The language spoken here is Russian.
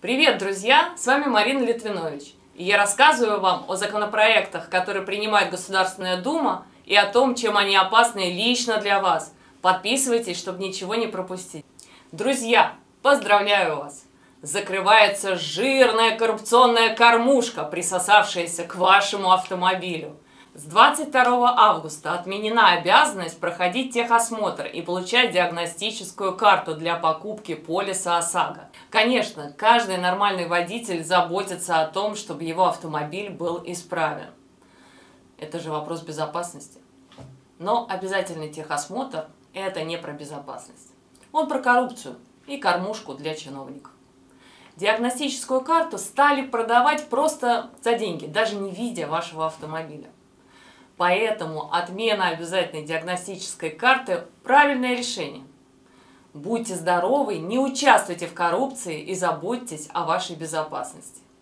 Привет, друзья! С вами Марина Литвинович. И я рассказываю вам о законопроектах, которые принимает Государственная Дума, и о том, чем они опасны лично для вас. Подписывайтесь, чтобы ничего не пропустить. Друзья, поздравляю вас! Закрывается жирная коррупционная кормушка, присосавшаяся к вашему автомобилю. С 22 августа отменена обязанность проходить техосмотр и получать диагностическую карту для покупки полиса ОСАГО. Конечно, каждый нормальный водитель заботится о том, чтобы его автомобиль был исправен. Это же вопрос безопасности. Но обязательный техосмотр – это не про безопасность. Он про коррупцию и кормушку для чиновников. Диагностическую карту стали продавать просто за деньги, даже не видя вашего автомобиля. Поэтому отмена обязательной диагностической карты – правильное решение. Будьте здоровы, не участвуйте в коррупции и заботьтесь о вашей безопасности.